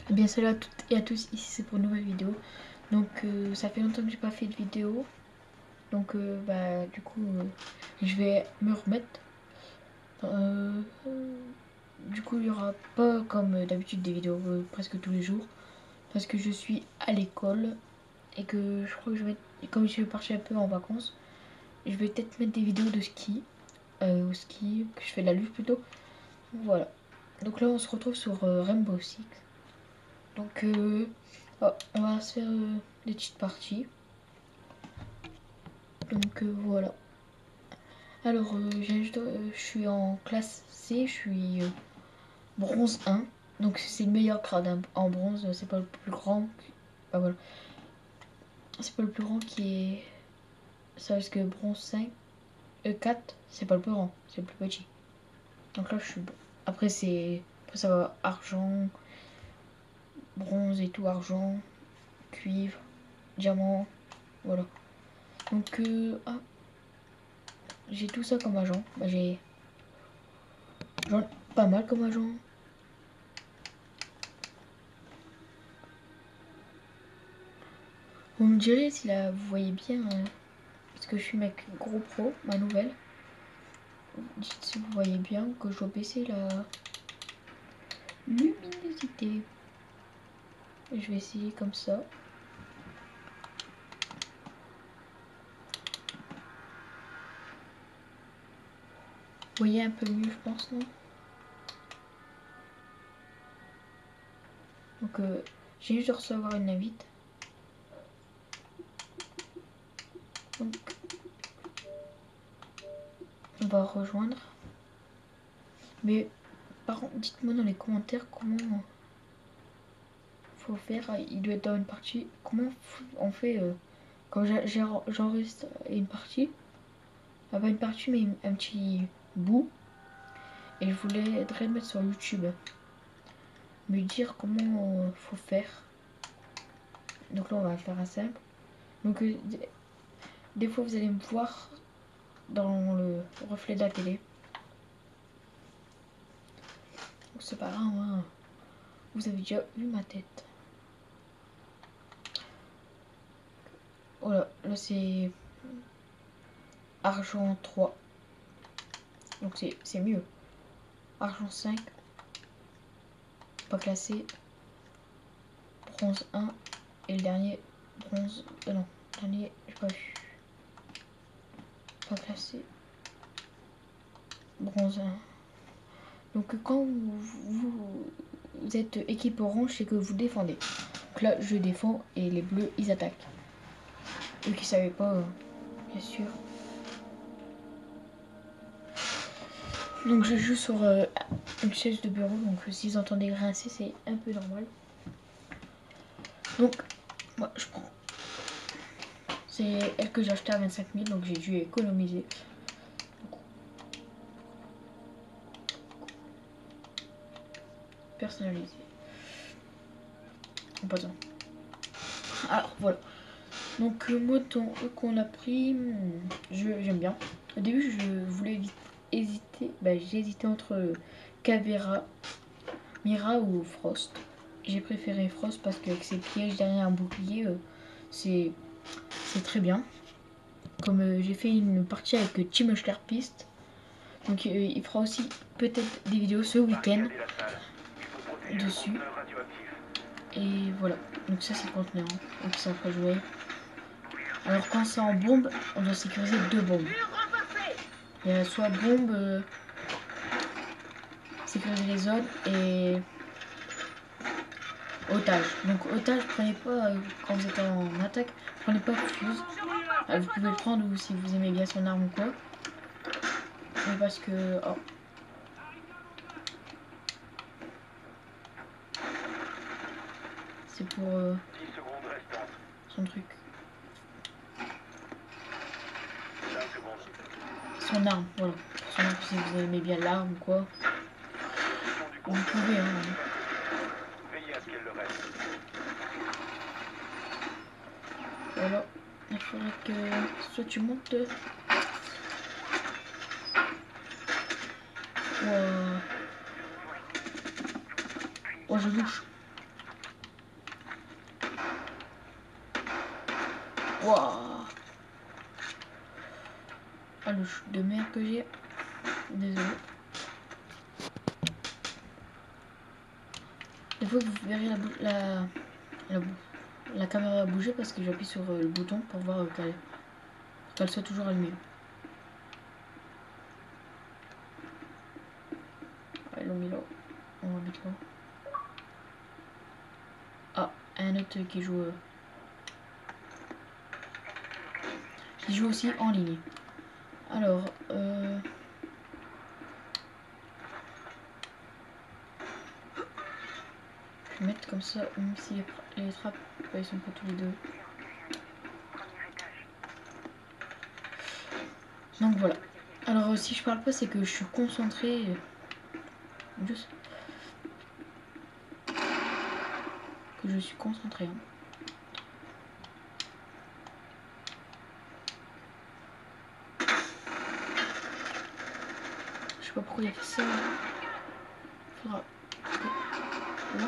Eh bien salut à toutes et à tous, ici c'est pour une nouvelle vidéo. Donc ça fait longtemps que j'ai pas fait de vidéo. Donc du coup je vais me remettre. Du coup il y aura pas comme d'habitude des vidéos presque tous les jours. Parce que je suis à l'école et que je crois que je vais, comme je vais partir un peu en vacances, je vais peut-être mettre des vidéos de ski. Au ski, que je fais de la luge plutôt. Voilà. Donc là on se retrouve sur Rainbow Six. Donc on va se faire des petites parties. Donc voilà. Alors je suis en classe C, je suis bronze 1. Donc c'est le meilleur grade hein. En bronze, c'est pas le plus grand. Ah voilà. C'est pas le plus grand qui est. Ça parce que bronze 5, E4, c'est pas le plus grand, c'est le plus petit. Donc là je suis bon. Après c'est. Après ça va argent, bronze et tout, argent, cuivre, diamant, voilà. Donc j'ai tout ça comme agent. Bah, j'ai pas mal comme agent. Vous me direz si là vous voyez bien, parce que je suis mec gros pro, ma nouvelle. Dites si vous voyez bien que je dois baisser la luminosité. Je vais essayer comme ça. Vous voyez un peu mieux je pense, non? Donc j'ai juste de recevoir une invite. Donc on va rejoindre. Mais par contre dites-moi dans les commentaires comment faut faire. Il doit être dans une partie. Comment on fait quand j'enregistre une partie. Pas une partie mais un petit bout. Et je voudrais le mettre sur YouTube. Me dire comment faut faire. Donc là on va faire un simple. Donc des fois vous allez me voir dans le reflet de la télé. Donc c'est pas grave, hein. Vous avez déjà vu ma tête. Voilà, là c'est argent 3. Donc c'est mieux. Argent 5. Pas classé. Bronze 1. Et le dernier bronze. Non, le dernier, j'ai pas vu. Pas classé. Bronze 1. Donc quand vous êtes équipe orange, c'est que vous défendez. Donc là, je défends et les bleus, ils attaquent. Eux qui savaient pas, bien sûr. Donc je joue sur une chaise de bureau, donc si vous entendez grincer, c'est un peu normal. Donc, moi je prends. C'est elle que j'ai acheté à 25 000, donc j'ai dû économiser. Personnalisé. Pas tant. Alors voilà. Donc moi qu'on a pris, j'aime bien. Au début je voulais hésiter, j'ai hésité entre Caveira, Mira ou Frost. J'ai préféré Frost parce qu'avec ses pièges derrière un bouclier, c'est très bien. Comme j'ai fait une partie avec Team Piste. Donc il fera aussi peut-être des vidéos ce week-end dessus. Et voilà. Donc ça c'est le conteneur. Donc ça fera jouer. Alors quand c'est en bombe, on doit sécuriser 2 bombes. Il y a soit bombe, sécuriser les zones et otage. Donc otage, prenez pas quand vous êtes en attaque, prenez pas fuse. Vous pouvez le prendre ou si vous aimez bien son arme ou quoi. Mais parce que c'est pour son truc. Son arme, voilà. Son arme, si vous aimez bien l'arme ou quoi. Vous pouvez, hein. Voilà. Il faudrait que soit tu montes. Oh, je louche. Waouh. Ah, le chute de mer que j'ai. Désolé. Des fois, vous verrez la caméra bouger parce que j'appuie sur le bouton pour voir qu'elle soit toujours allumée. Ils l'ont mis là. On va mettre là. Ah, un autre qui joue aussi en ligne. Alors, je vais mettre comme ça, même si les trappes, ils sont pas tous les deux. Donc voilà. Alors si je parle pas, c'est que je suis concentré. Juste que je suis concentré. Hein. Je sais pas pourquoi il a fait ça. Faudra. Là.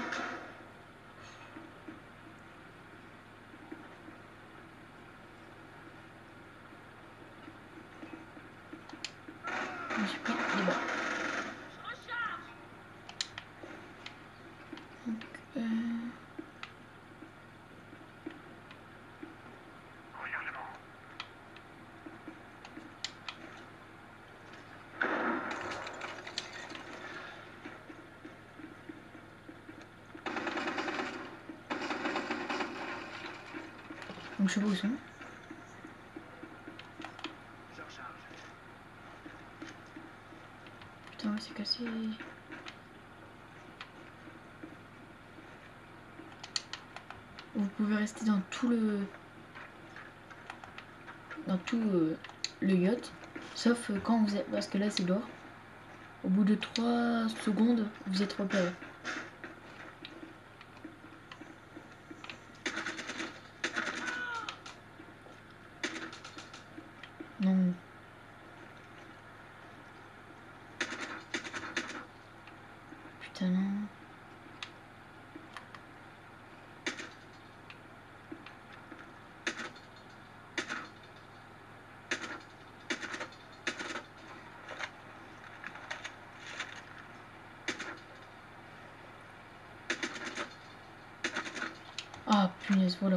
J'ai pris des balles. Donc, donc je sais pas où ils sont. Putain, ouais, c'est cassé. Vous pouvez rester dans tout le yacht, sauf quand vous êtes, parce que là c'est dehors. Au bout de 3 secondes, vous êtes repéré. Non. Putain non. Ah punaise, voilà.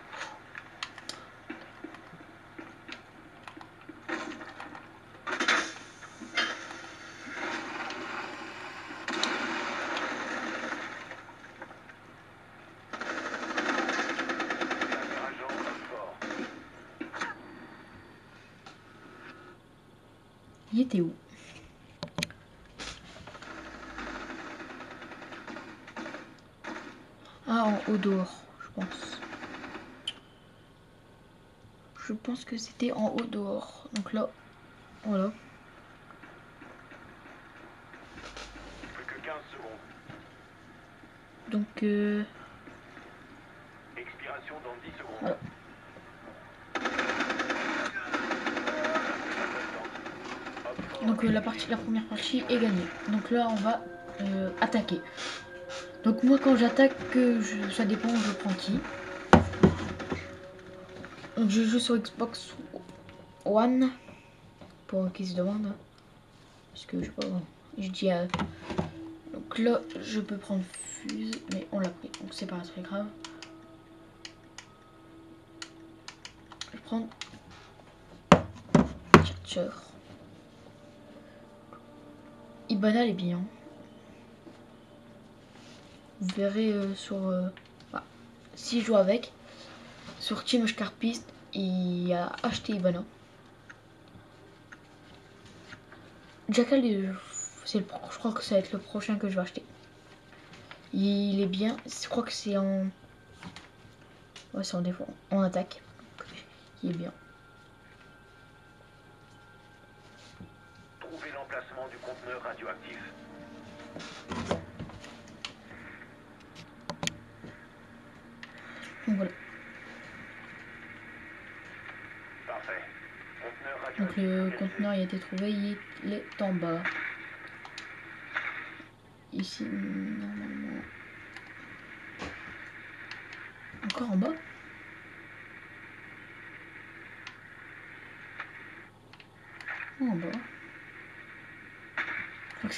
Il était où? Ah, en haut dehors, je pense. Je pense que c'était en haut dehors. Donc là, voilà. Plus que 15 secondes. Donc, Expiration dans 10 secondes. voilà. Donc la première partie est gagnée. Donc là, on va attaquer. Donc moi, quand j'attaque, ça dépend, je prends qui. Donc je joue sur Xbox One. Pour qui se demande. Parce que je sais pas, je dis donc là, je peux prendre Fuse, mais on l'a pris, donc c'est pas très grave. Je vais prendre Catcher. Ibana est bien. Vous verrez bah, si je joue avec. Sur Team Scarpiste, il a acheté Ibana. Jackal, je crois que ça va être le prochain que je vais acheter. Il est bien. Je crois que c'est en. Ouais, c'est en défaut. En attaque. Il est bien. Trouvez l'emplacement du conteneur radioactif. Donc voilà. Parfait. Conteneur Donc radioactif le localisé. conteneur il a été trouvé, il est en bas. Ici, normalement. Encore en bas?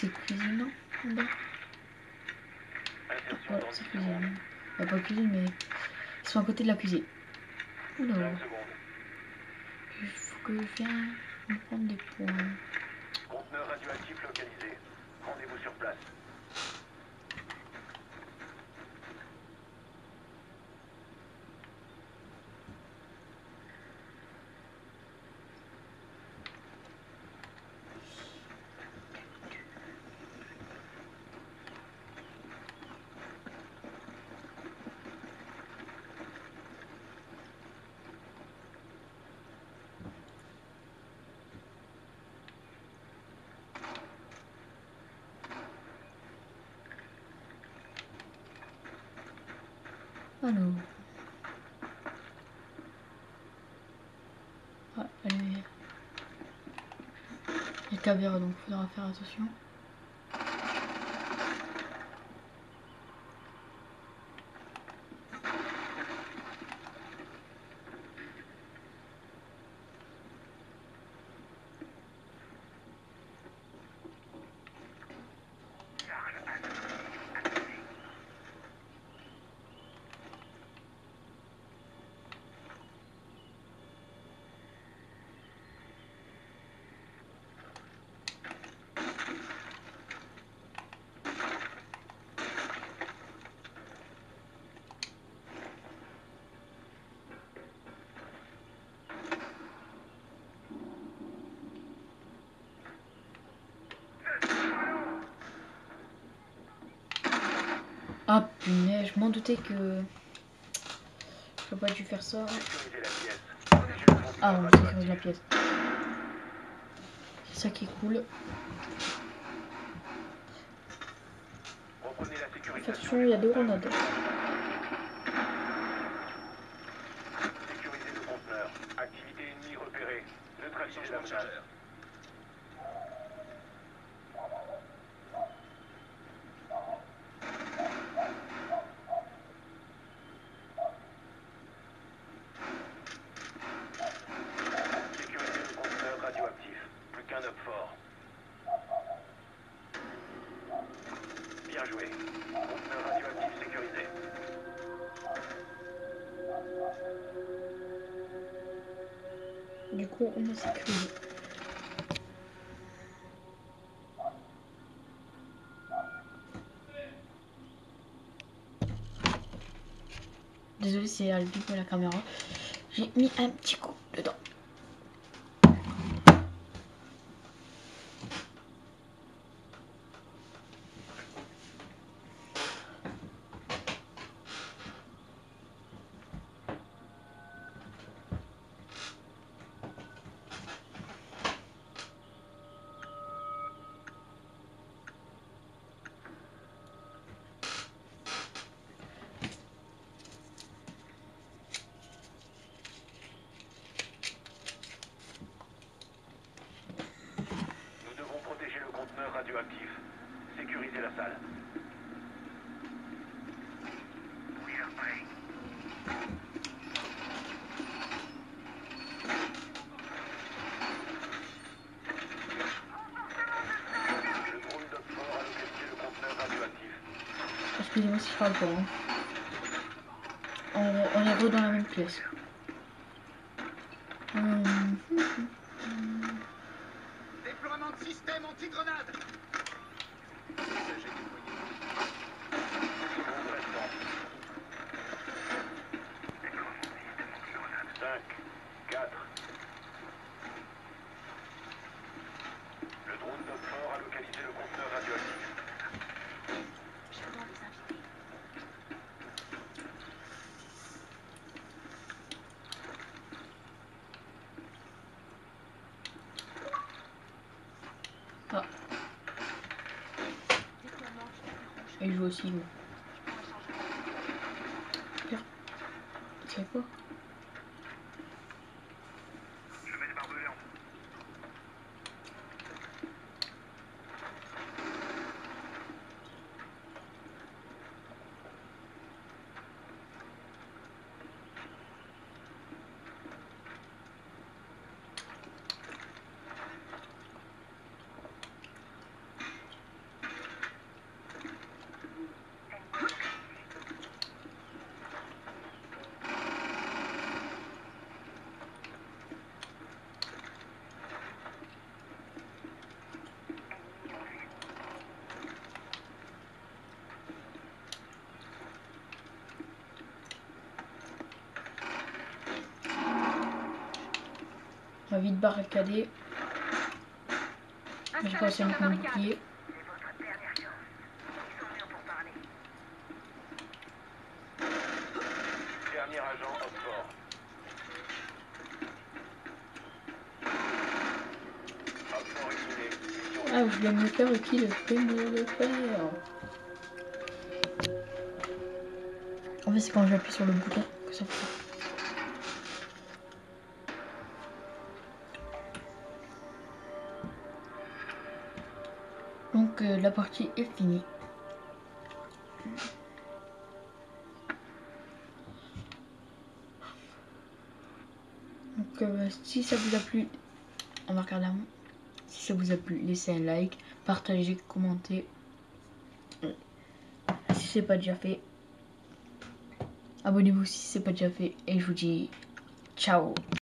c'est cuisine, non? En bas. Insertion Voilà, dans c'est 10 secondes. cuisine. Bah, pas cuisine, mais ils sont à côté de la cuisine. Oula, 5 secondes. il faut que je vienne me prendre des points. Conteneur radioactif localisé. Rendez-vous sur place. Alors. Ah, allez. Il y a le caviar, donc il faudra faire attention. Ah punaise, je m'en doutais que j'aurais pas dû faire ça. Sécurisez la pièce. Protégez le conteneur Ah, on radioactif. sécurise la pièce. C'est ça qui est cool. Reprenez la sécurisation. Attention, il y a des grenades. Sécurisez le conteneur. Activité ennemie repérée. Neutralisez la menace. Sécurisez le conteneur radioactif. Plus qu'un up fort. Bien joué. Conteneur radioactif sécurisé. Du coup, on a sécurisé. Désolé, c'est à l'abîme la caméra. J'ai mis un petit coup dedans. Nous devons protéger le conteneur radioactif. Sécurisez la salle. Le drone d'Op fort a localisé le conteneur radioactif. Excusez-moi si je parle pas. Hein. On est re dans la même pièce. Déploiement de système anti-grenade. Usagé déployé. Secondes restantes. 5, 4. Le drone d'Op fort a localisé le conteneur radioactif. J'attends les invités. Ah, Déploiement du tapis rouge. et il joue aussi, lui. Je pourrais changer. Pire. C'est quoi? Je mets les barbelés en. On va vite barricader. J'ai pas aussi mettre mon bouclier. Dernier agent Oxford. Oxford isolé. Mission Ah, je viens de me faire qui le fait me le faire. En fait, c'est quand j'appuie sur le bouton que ça fait ça. Donc la partie est finie. Donc si ça vous a plu, on va regarder la main. Si ça vous a plu, laissez un like, partagez, commentez. Si c'est pas déjà fait, abonnez-vous si c'est pas déjà fait. Et je vous dis ciao.